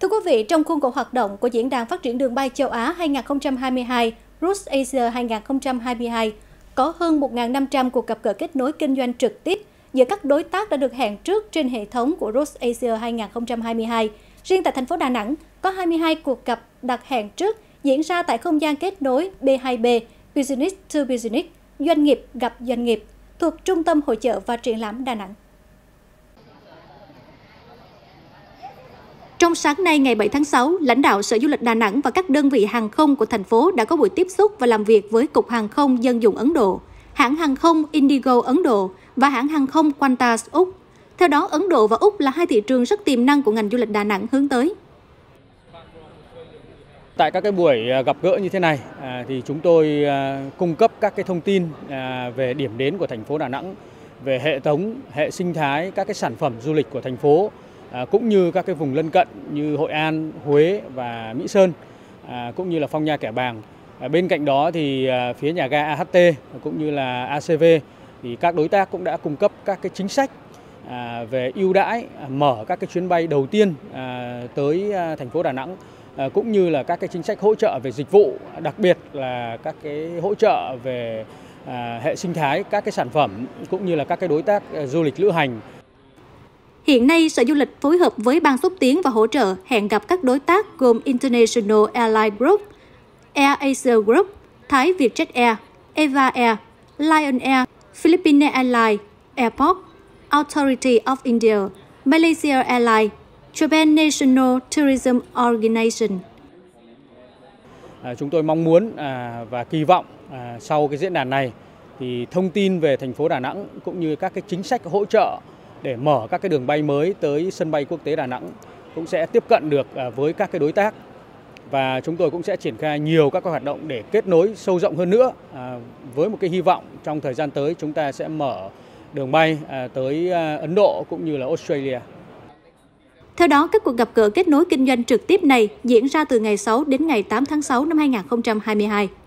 Thưa quý vị, trong khuôn khổ hoạt động của Diễn đàn Phát triển Đường bay Châu Á 2022, Routes Asia 2022, có hơn 1.500 cuộc gặp gỡ kết nối kinh doanh trực tiếp giữa các đối tác đã được hẹn trước trên hệ thống của Routes Asia 2022. Riêng tại thành phố Đà Nẵng, có 22 cuộc gặp đặt hẹn trước diễn ra tại không gian kết nối B2B, Business to Business, doanh nghiệp gặp doanh nghiệp, thuộc Trung tâm Hội chợ và Triển lãm Đà Nẵng. Trong sáng nay, ngày 7 tháng 6, lãnh đạo Sở Du lịch Đà Nẵng và các đơn vị hàng không của thành phố đã có buổi tiếp xúc và làm việc với Cục Hàng không Dân dụng Ấn Độ, hãng hàng không Indigo Ấn Độ và hãng hàng không Qantas Úc. Theo đó, Ấn Độ và Úc là hai thị trường rất tiềm năng của ngành du lịch Đà Nẵng hướng tới. Tại các cái buổi gặp gỡ như thế này thì chúng tôi cung cấp các cái thông tin về điểm đến của thành phố Đà Nẵng, về hệ thống, hệ sinh thái, các cái sản phẩm du lịch của thành phố, cũng như các cái vùng lân cận như Hội An, Huế và Mỹ Sơn, cũng như là Phong Nha Kẻ Bàng. Bên cạnh đó thì phía nhà ga AHT cũng như là ACV thì các đối tác cũng đã cung cấp các cái chính sách về ưu đãi mở các cái chuyến bay đầu tiên tới thành phố Đà Nẵng, cũng như là các cái chính sách hỗ trợ về dịch vụ, đặc biệt là các cái hỗ trợ về hệ sinh thái, các cái sản phẩm cũng như là các cái đối tác du lịch lữ hành. Hiện nay, Sở Du lịch phối hợp với Ban xúc tiến và hỗ trợ hẹn gặp các đối tác gồm International Airlines Group, Air Asia Group, Thái Vietjet Air, Eva Air, Lion Air, Philippine Airlines, Airport, Authority of India, Malaysia Airlines, Japan National Tourism Organization. Chúng tôi mong muốn và kỳ vọng sau cái diễn đàn này thì thông tin về thành phố Đà Nẵng cũng như các cái chính sách hỗ trợ để mở các cái đường bay mới tới sân bay quốc tế Đà Nẵng cũng sẽ tiếp cận được với các cái đối tác, và chúng tôi cũng sẽ triển khai nhiều các cái hoạt động để kết nối sâu rộng hơn nữa, với một cái hy vọng trong thời gian tới chúng ta sẽ mở đường bay tới Ấn Độ cũng như là Australia. Theo đó, các cuộc gặp gỡ kết nối kinh doanh trực tiếp này diễn ra từ ngày 6 đến ngày 8 tháng 6 năm 2022.